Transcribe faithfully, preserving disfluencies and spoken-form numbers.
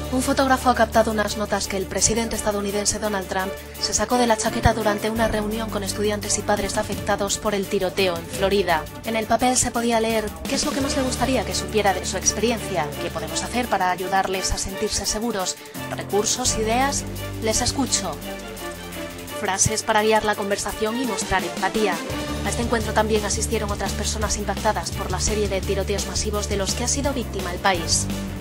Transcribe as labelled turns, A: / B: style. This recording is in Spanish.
A: Un fotógrafo ha captado unas notas que el presidente estadounidense Donald Trump se sacó de la chaqueta durante una reunión con estudiantes y padres afectados por el tiroteo en Florida. En el papel se podía leer qué es lo que más le gustaría que supiera de su experiencia, qué podemos hacer para ayudarles a sentirse seguros, recursos, ideas. Les escucho. Frases para guiar la conversación y mostrar empatía. A este encuentro también asistieron otras personas impactadas por la serie de tiroteos masivos de los que ha sido víctima el país.